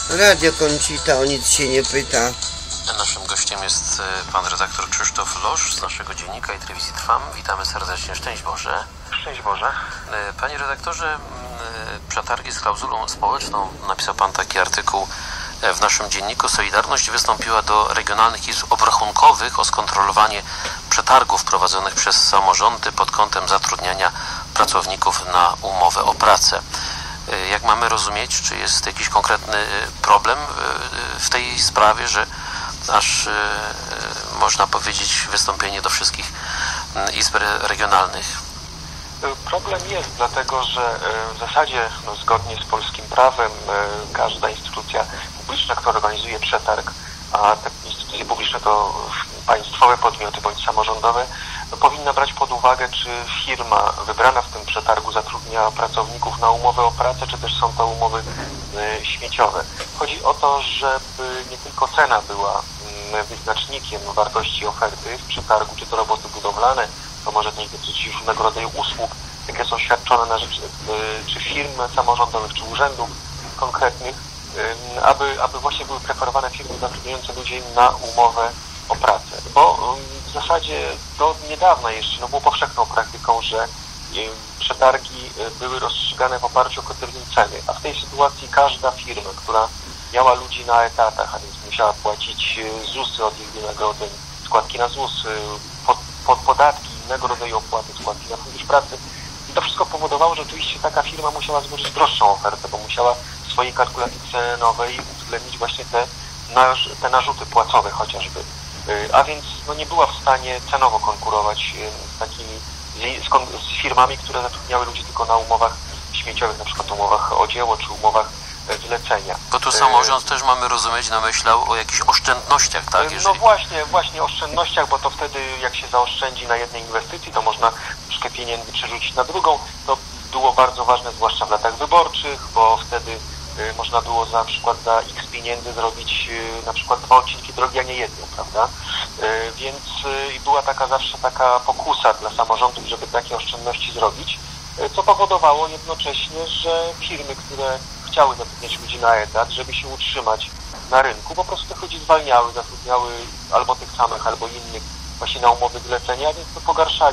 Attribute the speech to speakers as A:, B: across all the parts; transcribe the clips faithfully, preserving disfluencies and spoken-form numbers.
A: Radio Conchita, o nic się nie pyta.
B: Naszym gościem jest pan redaktor Krzysztof Losz z naszego dziennika i telewizji Trwam. Witamy serdecznie. Szczęść Boże.
C: Szczęść Boże.
B: Panie redaktorze, przetargi z klauzulą społeczną, napisał pan taki artykuł w naszym dzienniku. Solidarność wystąpiła do regionalnych izb obrachunkowych o skontrolowanie przetargów prowadzonych przez samorządy pod kątem zatrudniania pracowników na umowę o pracę. Jak mamy rozumieć, czy jest jakiś konkretny problem w tej sprawie, że aż można powiedzieć wystąpienie do wszystkich izb regionalnych?
C: Problem jest, dlatego że w zasadzie no, zgodnie z polskim prawem każda instytucja publiczna, która organizuje przetarg, a te instytucje publiczne to państwowe podmioty bądź samorządowe, no, powinna brać pod uwagę, czy firma wybrana w tym przetargu zatrudnia pracowników na umowę o pracę, czy też są to umowy y, śmieciowe. Chodzi o to, żeby nie tylko cena była y, wyznacznikiem wartości oferty w przetargu, czy to roboty budowlane, to może też dotyczyć różnego rodzaju usług, jakie są świadczone na rzecz y, czy firm samorządowych, czy urzędów konkretnych, y, aby, aby właśnie były preferowane firmy zatrudniające ludzi na umowę o pracę. Bo y, w zasadzie do niedawna jeszcze no, było powszechną praktyką, że y, przetargi y, były rozstrzygane w oparciu o kryterium ceny, a w tej sytuacji każda firma, która miała ludzi na etatach, a więc musiała płacić y, zusy od ich wynagrodzeń, składki na ZUS, y, pod, pod podatki, innego rodzaju opłaty, składki na fundusz pracy. I to wszystko powodowało, że oczywiście taka firma musiała złożyć droższą ofertę, bo musiała w swojej kalkulacji cenowej uwzględnić właśnie te, te narzuty płacowe chociażby. A więc no, nie była w stanie cenowo konkurować z takimi z, z firmami, które zatrudniały ludzi tylko na umowach śmieciowych, na przykład umowach o dzieło czy umowach zlecenia.
B: Bo tu samorząd e... też mamy rozumieć, no myślał o jakichś oszczędnościach, tak? Jeżeli...
C: No właśnie, właśnie oszczędnościach, bo to wtedy jak się zaoszczędzi na jednej inwestycji, to można troszkę pieniędzy przerzucić na drugą. To było bardzo ważne, zwłaszcza w latach wyborczych, bo wtedy y, można było na przykład za x pieniędzy zrobić y, na przykład dwa odcinki drogi, a nie jedną, prawda? Y, więc y, była taka zawsze taka pokusa dla samorządów, żeby takie oszczędności zrobić, y, co powodowało jednocześnie, że firmy, które chciały zatrudniać ludzi na etat, żeby się utrzymać na rynku, po prostu tych ludzi zwalniały, zatrudniały albo tych samych, albo innych właśnie na umowy zlecenia, więc to pogarszali,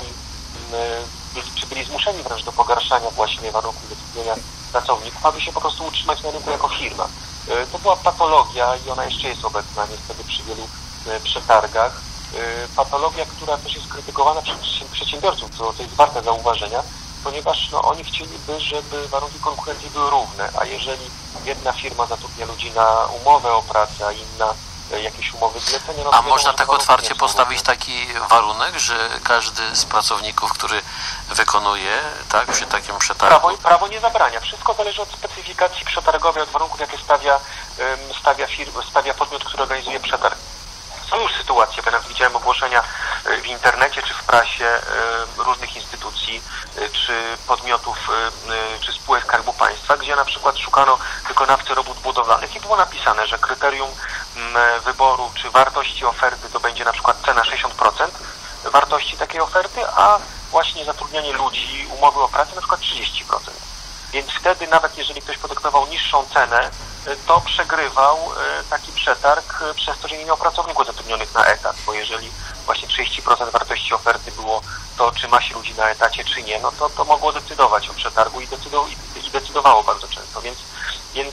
C: byli, czy byli zmuszeni wręcz do pogarszania właśnie warunków zatrudnienia pracowników, aby się po prostu utrzymać na rynku jako firma. To była patologia i ona jeszcze jest obecna niestety przy wielu przetargach. Patologia, która też jest krytykowana przez przedsiębiorców, co to jest warte zauważenia, ponieważ no, oni chcieliby, żeby warunki konkurencji były równe, a jeżeli jedna firma zatrudnia ludzi na umowę o pracę, a inna jakieś umowy zlecenia... No,
B: a można tak otwarcie postawić taki warunek, że każdy z pracowników, który wykonuje, tak, przy takim przetargu...
C: Prawo, prawo nie zabrania. Wszystko zależy od specyfikacji przetargowej, od warunków, jakie stawia, stawia, firma, stawia podmiot, który organizuje przetarg. Są już sytuacje, bo nawet widziałem ogłoszenia w internecie czy w prasie różnych instytucji czy podmiotów czy spółek Skarbu Państwa, gdzie na przykład szukano wykonawcy robót budowlanych i było napisane, że kryterium wyboru czy wartości oferty to będzie na przykład cena sześćdziesiąt procent wartości takiej oferty, a właśnie zatrudnianie ludzi, umowy o pracę na przykład trzydzieści procent. Więc wtedy nawet jeżeli ktoś podyktował niższą cenę, to przegrywał taki przetarg przez to, że nie miał pracowników zatrudnionych na etat, bo jeżeli właśnie trzydzieści procent wartości oferty było to, czy ma się ludzi na etacie, czy nie, no to to mogło decydować o przetargu i, decydowało, i decydowało bardzo często, więc, więc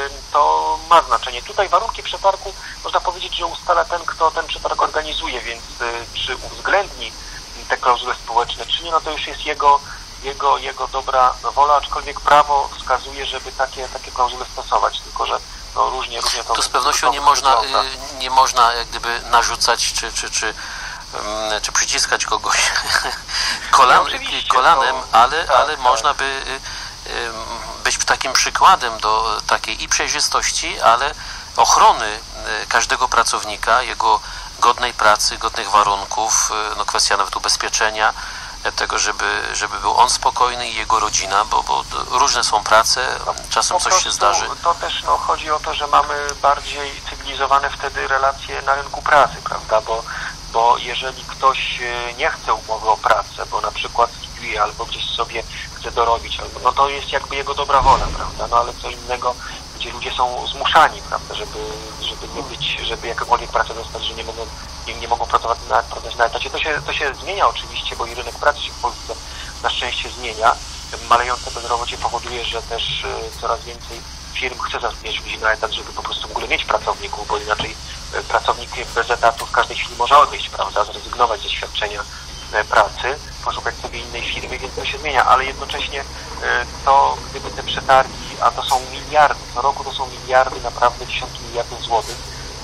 C: to ma znaczenie. Tutaj warunki przetargu można powiedzieć, że ustala ten, kto ten przetarg organizuje, więc czy uwzględni te klauzule społeczne, czy nie, no to już jest jego Jego, jego dobra wola, aczkolwiek prawo wskazuje, żeby takie, takie klauzule stosować, tylko że no, różnie, różnie to...
B: To z pewnością nie można, nie można jak gdyby narzucać, czy, czy, czy, czy przyciskać kogoś kolan, no kolanem, to, ale, tak, ale tak. Można by być takim przykładem do takiej i przejrzystości, ale ochrony każdego pracownika, jego godnej pracy, godnych warunków, no kwestia nawet ubezpieczenia, tego, żeby, żeby był on spokojny i jego rodzina, bo, bo różne są prace, czasem coś się zdarzy.
C: To też no, chodzi o to, że mamy bardziej cywilizowane wtedy relacje na rynku pracy, prawda, bo, bo jeżeli ktoś nie chce umowy o pracę, bo na przykład studiuje albo gdzieś sobie chce dorobić, albo, no to jest jakby jego dobra wola, prawda, no ale co innego, gdzie ludzie są zmuszani, prawda, żeby, żeby nie być, żeby jakąkolwiek pracę dostać, że nie mogą, nie, nie mogą pracować na, pracować na etacie. To się, to się zmienia oczywiście, bo i rynek pracy się w Polsce na szczęście zmienia. Malejące bezrobocie powoduje, że też coraz więcej firm chce zatrudniać ludzi na etat, żeby po prostu w ogóle mieć pracowników, bo inaczej pracownik bez etatu w każdej chwili może odejść, prawda, zrezygnować ze świadczenia pracy, poszukać sobie innej firmy, więc to się zmienia, ale jednocześnie to, gdyby te przetargi, a to są miliardy, co roku to są miliardy, naprawdę dziesiątki miliardów złotych,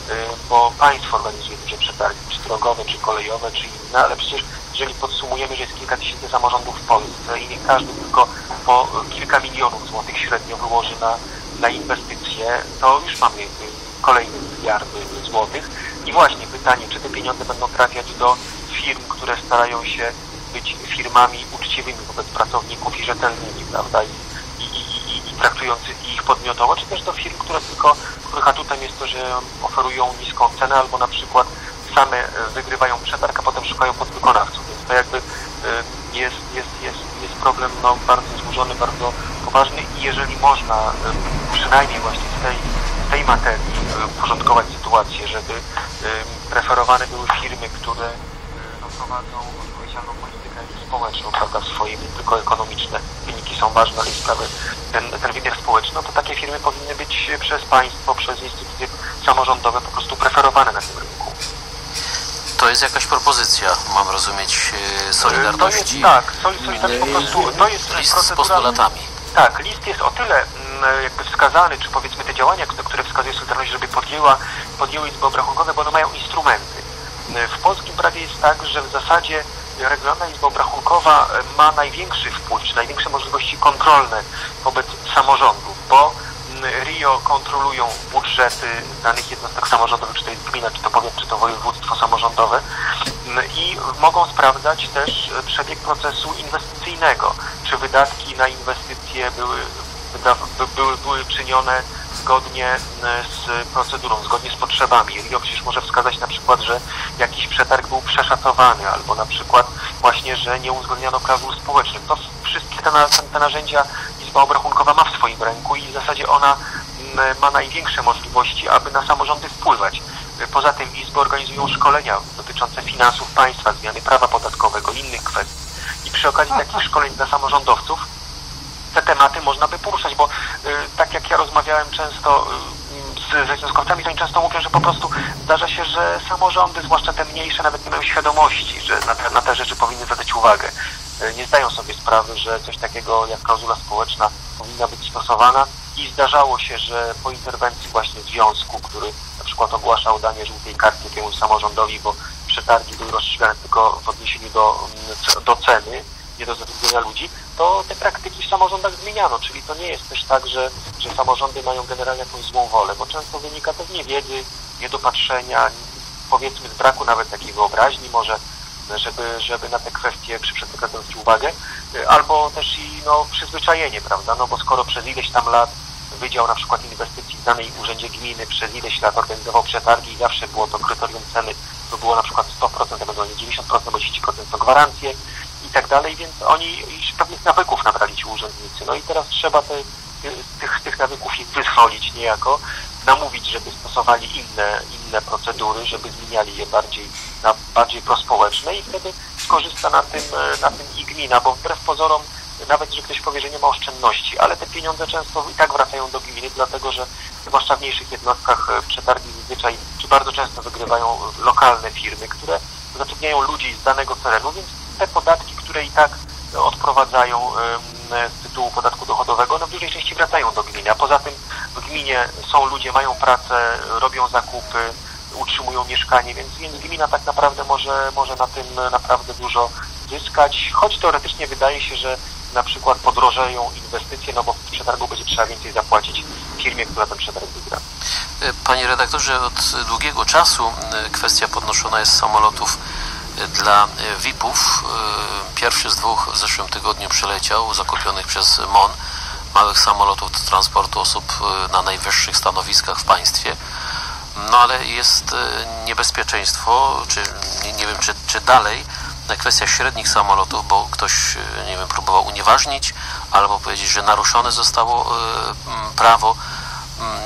C: bo państwo organizuje duże przetargi, czy drogowe, czy kolejowe, czy inne, ale przecież jeżeli podsumujemy, że jest kilka tysięcy samorządów w Polsce i nie każdy tylko po kilka milionów złotych średnio wyłoży na, na inwestycje, to już mamy kolejne miliardy złotych. I właśnie pytanie, czy te pieniądze będą trafiać do firm, które starają się być firmami uczciwymi wobec pracowników i rzetelnymi, prawda, i, i, i, i traktujących ich podmiotowo, czy też do firm, które tylko, których atutem jest to, że oferują niską cenę albo na przykład same wygrywają przetarg, a potem szukają podwykonawców. Więc to jakby jest, jest, jest, jest problem no, bardzo złożony, bardzo poważny i jeżeli można przynajmniej właśnie w tej, w tej materii porządkować sytuację, żeby preferowane były firmy, które no, prowadzą odpowiedzialną politykę społeczną, prawda, swoje, nie tylko ekonomiczne wyniki są ważne, ale i sprawy, ten, ten wymiar społeczny, no to takie firmy powinny być przez państwo, przez instytucje samorządowe po prostu preferowane na tym rynku.
B: To jest jakaś propozycja, mam rozumieć, Solidarności?
C: To jest, tak, Solidarność po prostu, to jest
B: list z postulatami.
C: Tak, list jest o tyle jakby wskazany, czy powiedzmy te działania, które wskazuje Solidarność, żeby podjęła, podjęły izby obrachunkowe, bo one mają instrumenty. W polskim prawie jest tak, że w zasadzie Regionalna Izba Obrachunkowa ma największy wpływ, czy największe możliwości kontrolne wobec samorządów, bo R I O kontrolują budżety danych jednostek samorządowych, czy to jest gmina, czy to powiat, czy to województwo samorządowe i mogą sprawdzać też przebieg procesu inwestycyjnego, czy wydatki na inwestycje były, były, były czynione zgodnie z procedurą, zgodnie z potrzebami. R I O przecież może wskazać na przykład, że jakiś przetarg był przeszacowany, albo na przykład właśnie, że nie uzgodniono klauzul społecznych. To wszystkie te, te narzędzia Izba Obrachunkowa ma w swoim ręku i w zasadzie ona ma największe możliwości, aby na samorządy wpływać. Poza tym izby organizują szkolenia dotyczące finansów państwa, zmiany prawa podatkowego, innych kwestii. I przy okazji takich szkoleń dla samorządowców te tematy można by poruszać, bo y, tak jak ja rozmawiałem często y, z, ze związkowcami, to oni często mówią, że po prostu zdarza się, że samorządy, zwłaszcza te mniejsze, nawet nie mają świadomości, że na te, na te rzeczy powinny zwracać uwagę. Y, nie zdają sobie sprawy, że coś takiego jak klauzula społeczna powinna być stosowana i zdarzało się, że po interwencji właśnie związku, który na przykład ogłaszał danie żółtej kartki jakiemuś samorządowi, bo przetargi były rozstrzygane tylko w odniesieniu do, do ceny, nie do zatrudnienia ludzi, to te praktyki w samorządach zmieniano, czyli to nie jest też tak, że, że samorządy mają generalnie jakąś złą wolę, bo często wynika to z niewiedzy, niedopatrzenia, powiedzmy z braku nawet takiej wyobraźni może, żeby, żeby na te kwestie przy przetargach zwrócić uwagę, albo też i no, przyzwyczajenie, prawda, no bo skoro przez ileś tam lat Wydział na przykład inwestycji w danej urzędzie gminy przez ileś lat organizował przetargi i zawsze było to kryterium ceny, to było na przykład sto procent, ewentualnie dziewięćdziesiąt procent, bo trzydzieści procent to gwarancje i tak dalej, więc oni już pewnych nawyków nabrali ci urzędnicy. No i teraz trzeba te, tych, tych nawyków ich wyzwolić niejako, namówić, żeby stosowali inne, inne procedury, żeby zmieniali je bardziej na bardziej prospołeczne i wtedy skorzysta na tym, na tym i gmina, bo wbrew pozorom nawet, że ktoś powie, że nie ma oszczędności, ale te pieniądze często i tak wracają do gminy, dlatego że zwłaszcza w mniejszych jednostkach przetargi zazwyczaj, czy bardzo często wygrywają lokalne firmy, które zatrudniają ludzi z danego terenu, więc te podatki, które i tak odprowadzają z tytułu podatku dochodowego, no w dużej części wracają do gminy, a poza tym w gminie są ludzie, mają pracę, robią zakupy, utrzymują mieszkanie, więc, więc gmina tak naprawdę może, może na tym naprawdę dużo zyskać, choć teoretycznie wydaje się, że na przykład podrożeją inwestycje, no bo w przetargu będzie trzeba więcej zapłacić firmie, która ten przetarg wygra.
B: Panie redaktorze, od długiego czasu kwestia podnoszona jest samolotów dla V I P-ów. Pierwszy z dwóch w zeszłym tygodniu przyleciał, zakupionych przez M O N, małych samolotów do transportu osób na najwyższych stanowiskach w państwie. No ale jest niebezpieczeństwo, czy nie, nie wiem, czy, czy dalej, kwestia średnich samolotów, bo ktoś, nie wiem, próbował unieważnić albo powiedzieć, że naruszone zostało prawo.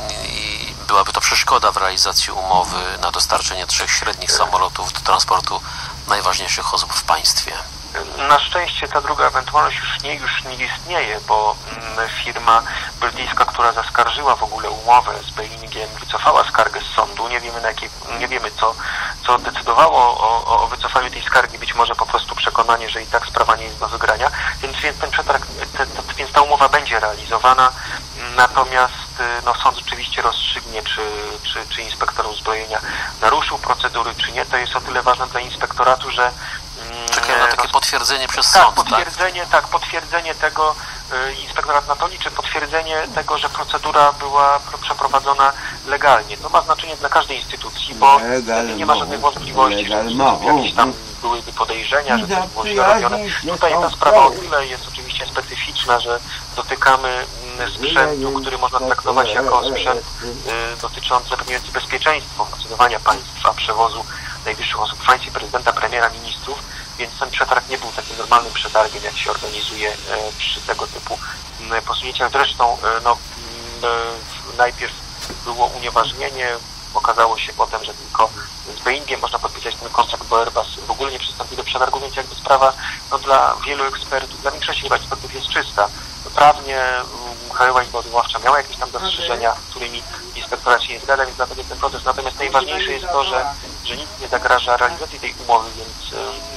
B: byłaby to przeszkoda w realizacji umowy na dostarczenie trzech średnich samolotów do transportu najważniejszych osób w państwie?
C: Na szczęście ta druga ewentualność już nie, już nie istnieje, bo firma brytyjska, która zaskarżyła w ogóle umowę z Boeingiem, wycofała skargę z sądu. Nie wiemy, na jakiej, nie wiemy co, co decydowało o, o wycofaniu tej skargi, być może po prostu przekonanie, że i tak sprawa nie jest do wygrania, więc, więc ten przetarg, te, te, więc ta umowa będzie realizowana, natomiast no, sąd oczywiście rozstrzygnie, czy, czy, czy inspektor uzbrojenia naruszył procedury, czy nie. To jest o tyle ważne dla inspektoratu, że
B: czekają na takie potwierdzenie przez
C: tak,
B: sąd,
C: potwierdzenie, tak? tak, potwierdzenie tego, y, inspektorat na to liczy, potwierdzenie tego, że procedura była przeprowadzona legalnie. To ma znaczenie dla każdej instytucji, bo legalnie nie ma żadnych wątpliwości, że jakieś tam byłyby podejrzenia, że coś było źle robione. Tutaj ta sprawa o tyle jest oczywiście specyficzna, że dotykamy sprzętu, który można traktować jako sprzęt y, dotyczący zapewniający bezpieczeństwo funkcjonowania państwa, przewozu najwyższych osób w państwie, prezydenta, premiera, ministrów, więc ten przetarg nie był takim normalnym przetargiem, jak się organizuje e, przy tego typu e, posunięciach. Zresztą e, no, e, najpierw było unieważnienie, okazało się potem, że tylko z Boeingiem można podpisać ten kontrakt, bo Airbus w ogóle nie przystąpił do przetargu, więc jakby sprawa no, dla wielu ekspertów, dla większości chyba ekspertów jest czysta. Prawnie Krajowa Izba Odwoławcza miała jakieś tam zastrzeżenia, z którymi inspektorat się nie zgadza, więc dlatego ten proces. Natomiast najważniejsze jest to, że, że nic nie zagraża realizacji tej umowy, więc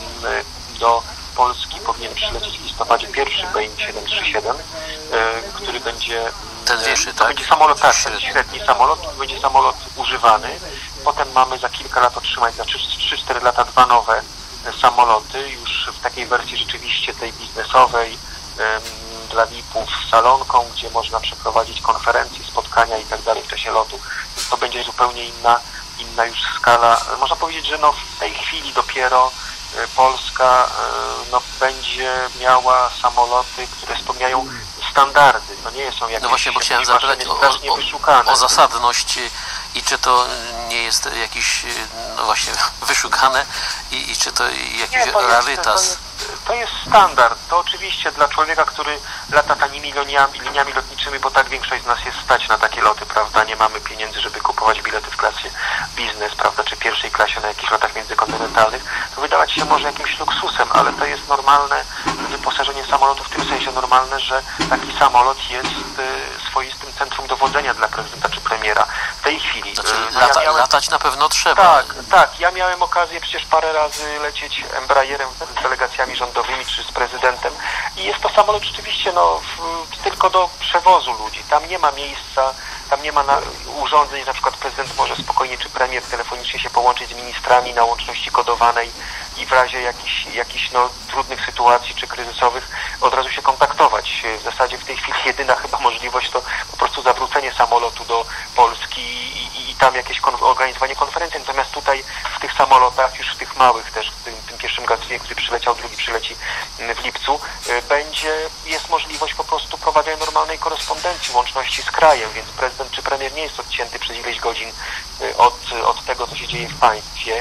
C: y, do Polski powinien przylecieć w listopadzie pierwszy Boeing siedem trzy siedem, y, który będzie...
B: Ten większy,
C: to
B: tak?
C: będzie samolot, tak, ten średni samolot, to będzie samolot używany. Potem mamy za kilka lat otrzymać, za trzy cztery lata dwa nowe samoloty, już w takiej wersji rzeczywiście tej biznesowej, y, dla V I P-ów z salonką, gdzie można przeprowadzić konferencje, spotkania i tak dalej w czasie lotu. Więc to będzie zupełnie inna, inna już skala. Można powiedzieć, że no w tej chwili dopiero Polska no, będzie miała samoloty, które spełniają standardy. No nie są jakieś,
B: no właśnie, bo chciałem zapytać o, o, o zasadność i czy to nie jest jakiś, no właśnie, wyszukane i, i czy to jakiś
C: nie, to
B: rarytas?
C: Jest, to, jest, to jest standard. To oczywiście dla człowieka, który lata tanimi liniami, liniami lotniczymi, bo tak większość z nas jest stać na takie loty, prawda? Nie mamy pieniędzy, żeby kupować bilety w klasie biznes, prawda, czy pierwszej klasie na jakichś lotach międzykontynentalnych. To wydawać się może jakimś luksusem, ale to jest normalne wyposażenie samolotu, w tym sensie normalne, że taki samolot jest y, swoistym centrum dowodzenia dla prezydenta czy premiera. W tej chwili.
B: Znaczy,
C: y,
B: lata,
C: ja miałem...
B: latać na pewno trzeba.
C: Tak, tak. Ja miałem okazję przecież parę razy lecieć Embraerem z delegacjami rządowymi czy z prezydentem i jest to samolot rzeczywiście no, w, tylko do przewozu ludzi. Tam nie ma miejsca, tam nie ma na, urządzeń, że na przykład prezydent może spokojnie czy premier telefonicznie się połączyć z ministrami na łączności kodowanej i w razie jakichś, jakichś no, trudnych sytuacji czy kryzysowych od razu się kontaktować. W zasadzie w tej chwili jedyna chyba możliwość to po prostu zawrócenie samolotu do Polski i, i tam jakieś kon- organizowanie konferencji. Natomiast tutaj w tych samolotach, już w tych małych też, w tym, tym pierwszym gatunku, który przyleciał, drugi przyleci w lipcu, będzie, jest możliwość po prostu prowadzenia normalnej korespondencji, łączności z krajem, więc prezydent czy premier nie jest odcięty przez ileś godzin od, od tego, co się dzieje w państwie.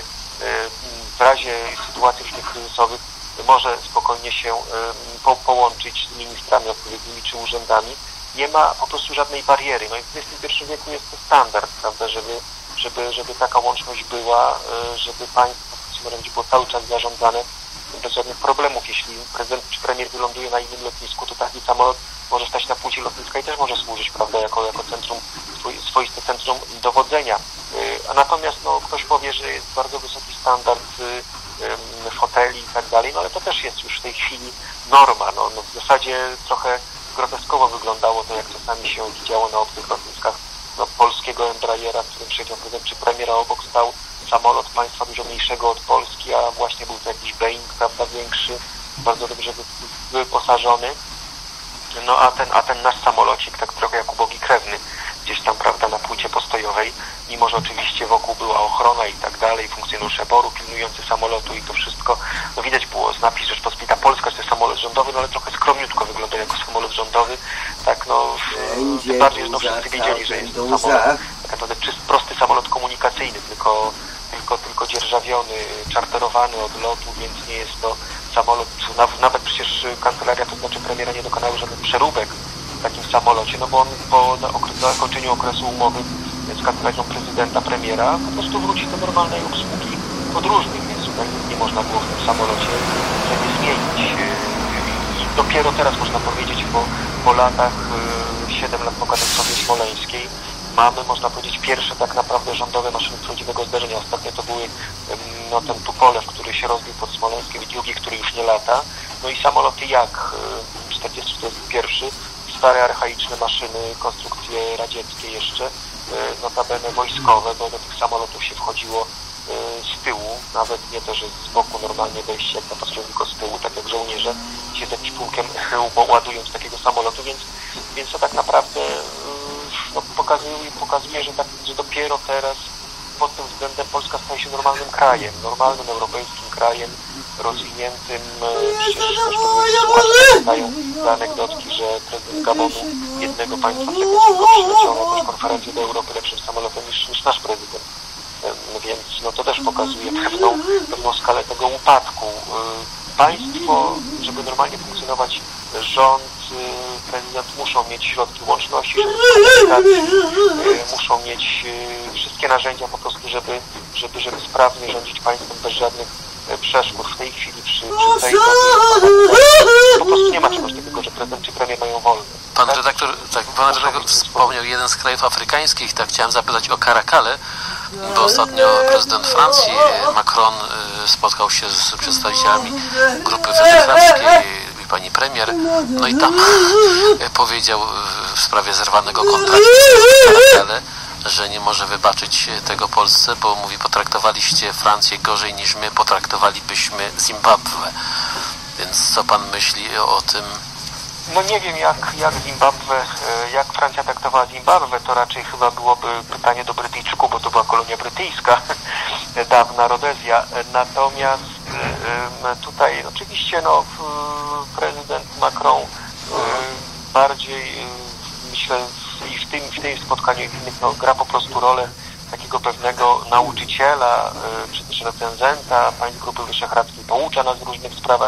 C: W razie sytuacji różnych kryzysowych może spokojnie się po, połączyć z ministrami odpowiednimi czy urzędami. Nie ma po prostu żadnej bariery. No i w dwudziestym pierwszym wieku jest to standard, prawda, żeby, żeby, żeby taka łączność była, żeby państwo będzie było cały czas zarządzane bez żadnych problemów. Jeśli prezydent czy premier wyląduje na innym lotnisku, to taki samolot może stać na płci lotniska i też może służyć, prawda, jako, jako centrum, swoiste centrum dowodzenia. A natomiast no, ktoś powie, że jest bardzo wysoki standard foteli i tak dalej, no ale to też jest już w tej chwili norma. No, no w zasadzie trochę groteskowo wyglądało to, jak czasami się działo na obcych lotniskach no, polskiego Embraera, w którym siedział prezydent czy premiera, obok stał samolot państwa dużo mniejszego od Polski, a właśnie był to jakiś Boeing, prawda, większy, bardzo dobrze wyposażony. No a ten, a ten nasz samolocik, tak trochę jak ubogi krewny, gdzieś tam, prawda, na płycie postojowej, mimo że oczywiście wokół była ochrona i tak dalej, funkcjonariusze boru pilnujący samolotu i to wszystko, no widać było z napis Rzeczpospolita Polska, że to jest samolot rządowy, no ale trochę skromniutko wygląda jako samolot rządowy, tak no, tym bardziej, że no wszyscy wiedzieli, że jest to samolot, tak naprawdę czysty, prosty samolot komunikacyjny, tylko, tylko, tylko dzierżawiony, czarterowany od lotu, więc nie jest to samolot, nawet przecież kancelaria, to znaczy premiera nie dokonały żadnych przeróbek w takim samolocie, no bo on po zakończeniu okresu umowy z kancelarii prezydenta, premiera, po prostu wróci do normalnej obsługi podróżnych, więc tutaj nie można było w tym samolocie nie zmienić. I dopiero teraz można powiedzieć, po, po latach, siedem lat po katastrofie smoleńskiej, mamy, można powiedzieć, pierwsze tak naprawdę rządowe maszyny prawdziwego zdarzenia. Ostatnio to były no, ten Tupolew, który się rozbił pod Smoleńskiem, i drugi, który już nie lata. No i samoloty jak czterdziesty czterdzieści jeden, stare archaiczne maszyny, konstrukcje radzieckie jeszcze, notabene wojskowe, bo do tych samolotów się wchodziło z tyłu, nawet nie to, że z boku normalnie wejście jak na patrzyłem, tylko z tyłu, tak jak żołnierze się z jakimś pułkiem ładują z takiego samolotu, więc, więc to tak naprawdę no, pokazuje, pokazuje że, tak, że dopiero teraz pod tym względem Polska staje się normalnym krajem, normalnym europejskim krajem, rozwiniętym. Przecież pamiętają te anegdotki, że prezydent Gabonu, jednego państwa tego przyleciał na jakąś konferencję do Europy lepszym samolotem niż, niż nasz prezydent. Więc no, to też pokazuje pewną, pewną skalę tego upadku. Państwo, żeby normalnie funkcjonować, rząd, prezydent muszą mieć środki łączności, środki komunikacji, muszą mieć wszystkie narzędzia po prostu, żeby, żeby, żeby sprawnie rządzić państwem bez żadnych przeszkód. W tej chwili przy, przy tej po prostu nie ma czegoś takiego, że prezydent czy premier mają wolne.
B: Pan redaktor, tak, pan redaktor wspomniał jeden z krajów afrykańskich, tak chciałem zapytać o Karakale, bo ostatnio prezydent Francji Macron spotkał się z przedstawicielami grupy wyszehradzkiej i pani premier, no i tam powiedział w sprawie zerwanego kontraktu w Karakale, że nie może wybaczyć tego Polsce, bo mówi, potraktowaliście Francję gorzej niż my potraktowalibyśmy Zimbabwe. Więc co pan myśli o tym?
C: No nie wiem, jak, jak Zimbabwe, jak Francja traktowała Zimbabwe, to raczej chyba byłoby pytanie do Brytyjczyków, bo to była kolonia brytyjska, dawna Rodezja. Natomiast tutaj oczywiście no, prezydent Macron bardziej, myślę, i w tym, w tym spotkaniu i w innych no, gra po prostu rolę takiego pewnego nauczyciela, czy też recenzenta państw Grupy Wyszehradzkiej, poucza nas w różnych sprawach.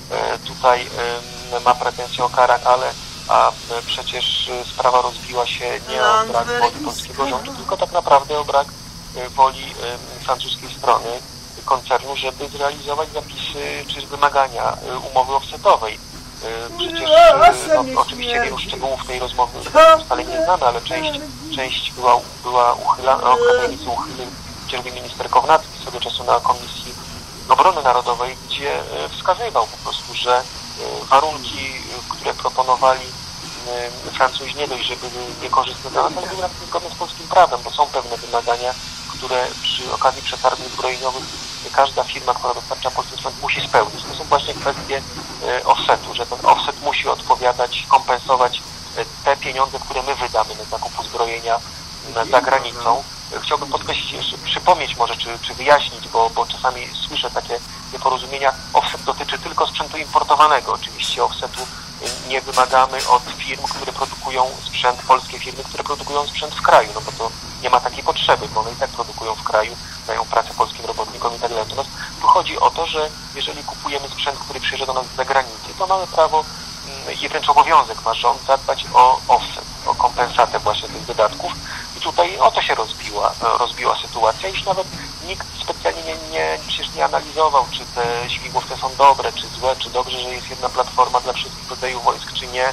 C: Tutaj ma pretensje o Karakale, a przecież sprawa rozbiła się nie o brak woli polskiego rządu, tylko tak naprawdę o brak woli francuskiej strony koncernu, żeby zrealizować zapisy czy wymagania umowy offsetowej. Przecież no, oczywiście wielu szczegółów tej rozmowy wcale nie znamy, ale część, część była, była uchylana, tajemnicy uchylił dzierży minister Kownacki swego czasu na Komisji Obrony Narodowej, gdzie wskazywał po prostu, że warunki, które proponowali Francuzi, nie dość, że były niekorzystne dla nas, ale były nawet zgodne z polskim prawem, bo są pewne wymagania, które przy okazji przetargów zbrojeniowych każda firma, która dostarcza polski sprzęt, musi spełnić. To są właśnie kwestie offsetu, że ten offset musi odpowiadać, kompensować te pieniądze, które my wydamy na zakup uzbrojenia za granicą. Chciałbym podkreślić jeszcze, przypomnieć może, czy, czy wyjaśnić, bo, bo czasami słyszę takie nieporozumienia. Offset dotyczy tylko sprzętu importowanego. Oczywiście offsetu nie wymagamy od firm, które produkują sprzęt, polskie firmy, które produkują sprzęt w kraju, no bo to nie ma takiej potrzeby, bo one i tak produkują w kraju, dają pracę polskim robotnikom i tak dalej. Natomiast tu chodzi o to, że jeżeli kupujemy sprzęt, który przyjeżdża do nas z zagranicy, to mamy prawo i wręcz obowiązek ma rząd zadbać o offset, o kompensatę właśnie tych wydatków. I tutaj o to się rozbiła, rozbiła sytuacja, iż nawet nikt specjalnie nie, nie, przecież nie analizował, czy te śmigłowce są dobre, czy złe, czy dobrze, że jest jedna platforma dla wszystkich rodzajów wojsk, czy nie.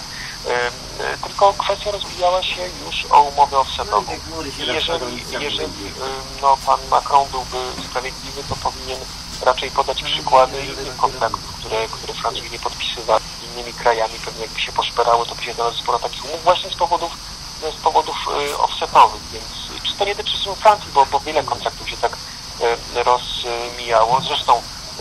C: Tylko kwestia rozbijała się już o umowę offsetową. I jeżeli, jeżeli no, pan Macron byłby sprawiedliwy, to powinien raczej podać przykłady innych kontraktów, które, które Francuzi nie podpisywali z innymi krajami. Pewnie jakby się poszperało, to by się znalazło sporo takich umów właśnie z powodów, z powodów offsetowych. Więc czy to nie dotyczy Francji, bo, bo wiele kontraktów się tak rozmijało. Zresztą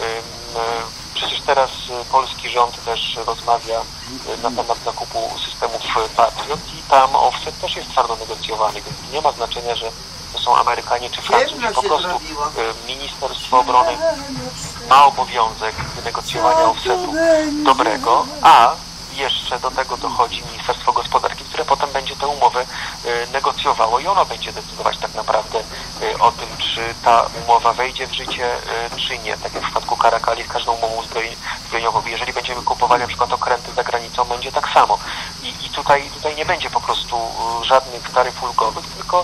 C: przecież teraz polski rząd też rozmawia na temat zakupu systemów Patriot i tam offset też jest twardo negocjowany, więc nie ma znaczenia, że to są Amerykanie czy Francuzi. Po prostu Ministerstwo Obrony ma obowiązek wynegocjowania offsetu dobrego, a jeszcze do tego dochodzi Ministerstwo Gospodarki, które potem będzie tę umowę negocjowało i ono będzie decydować tak naprawdę o tym, czy ta umowa wejdzie w życie, czy nie. Tak jak w przypadku Karakali z każdą umową zbrojeniową. Jeżeli będziemy kupowali na przykład okręty za granicą, będzie tak samo. I, i tutaj, tutaj nie będzie po prostu żadnych taryf ulgowych, tylko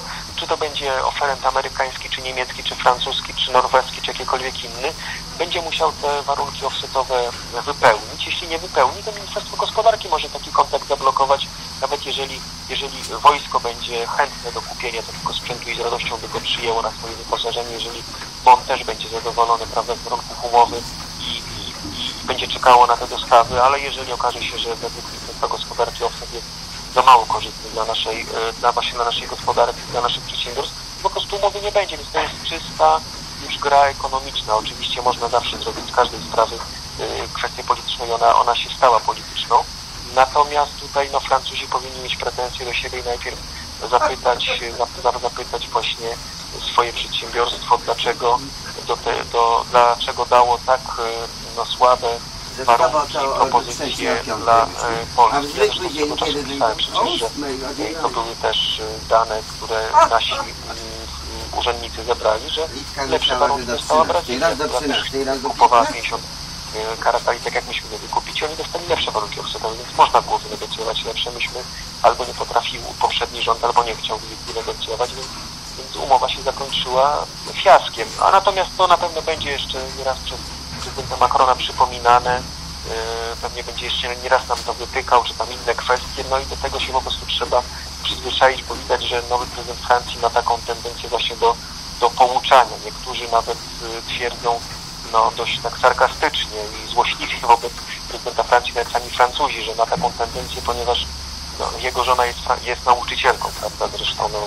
C: czy to będzie oferent amerykański, czy niemiecki, czy francuski, czy norweski, czy jakikolwiek inny, będzie musiał te warunki offsetowe wypełnić. Jeśli nie wypełni, to Ministerstwo Gospodarki może taki kontrakt zablokować, nawet jeżeli, jeżeli wojsko będzie chętne do kupienia takiego sprzętu i z radością by go przyjęło na swoje wyposażenie, jeżeli M O N też będzie zadowolony, prawda, z warunków umowy i, i, i będzie czekało na te dostawy, ale jeżeli okaże się, że według Ministerstwa Gospodarki offset jest za mało korzystny dla naszej, dla, właśnie dla naszej gospodarki, dla naszych przedsiębiorstw, po prostu umowy nie będzie, więc to jest czysta już gra ekonomiczna. Oczywiście można zawsze zrobić z każdej sprawy y, kwestię polityczną i ona, ona się stała polityczną. Natomiast tutaj no, Francuzi powinni mieć pretensje do siebie i najpierw zapytać, zap, zapytać właśnie swoje przedsiębiorstwo, dlaczego, do te, do, dlaczego dało tak no, słabe warunki i propozycje dla e, Polski. Ja zresztą tego czasu pisałem przecież, że to były też dane, które nasi m, urzędnicy zebrali, że lepsze warunki dostała Brazylia, która też kupowała pięćdziesiąt karatali, tak jak myśmy mieli kupić, i oni dostali lepsze warunki offsetowe, więc można było wynegocjować lepsze. Myśmy albo nie potrafił poprzedni rząd, albo nie chciał wynegocjować, więc, więc umowa się zakończyła fiaskiem. A natomiast to na pewno będzie jeszcze nieraz przez prezydenta Macrona przypominane, pewnie będzie jeszcze nieraz nam to wytykał, że tam inne kwestie, no i do tego się po prostu trzeba przyzwyczaić, bo widać, że nowy prezydent Francji ma taką tendencję właśnie do, do pouczania. Niektórzy nawet twierdzą, no dość tak sarkastycznie i złośliwie wobec prezydenta Francji, nawet sami Francuzi, że ma taką tendencję, ponieważ no, jego żona jest, jest nauczycielką, prawda, zresztą no,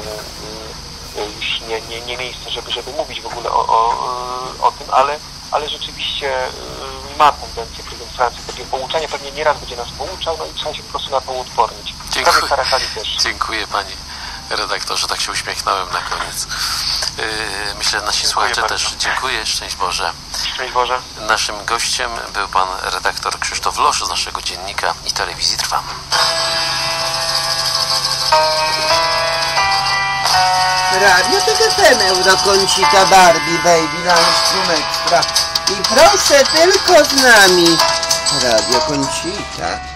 C: już nie, nie, nie miejsce, żeby, żeby mówić w ogóle o, o, o tym, ale ale rzeczywiście y, ma tendencję prezydent Francji do takiego pouczania, pewnie nieraz będzie nas pouczał, no i trzeba się po prostu na to uodpornić.
B: Dziękuję,
C: też.
B: dziękuję Panie redaktorze, tak się uśmiechnąłem na koniec. Yy, myślę, że nasi
C: Dziękuję
B: słuchacze
C: bardzo.
B: też. Dziękuję, szczęść Boże.
C: Szczęść Boże.
B: Naszym gościem był Pan redaktor Krzysztof Losz z naszego dziennika i telewizji Trwam.
A: Radio T G P Eurokącita Barbie Baby Lunch Extra. I proszę tylko z nami. Radio Kącita.